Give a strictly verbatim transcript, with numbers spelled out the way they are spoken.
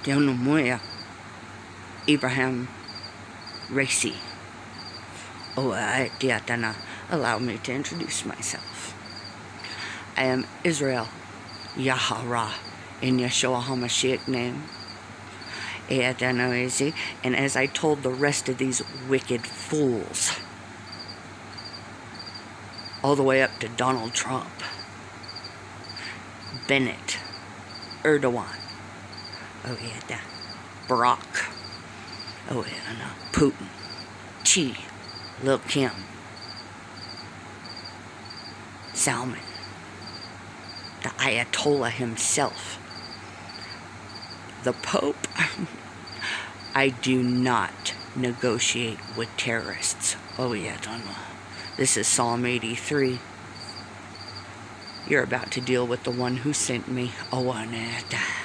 Dionomoya, Ebrahim, Raisi. Oh, Diatana, allow me to introduce myself. I am Israel Yahara in Yeshua HaMashiach name. And as I told the rest of these wicked fools, all the way up to Donald Trump, Bennett, Erdogan, oh yeah, Barack, oh yeah, no, Putin, Xi, Lil Kim, Salman, the Ayatollah himself, the Pope. I do not negotiate with terrorists. Oh yeah, Donna. This is Psalm eighty-three. You're about to deal with the one who sent me. Oh, Aneta.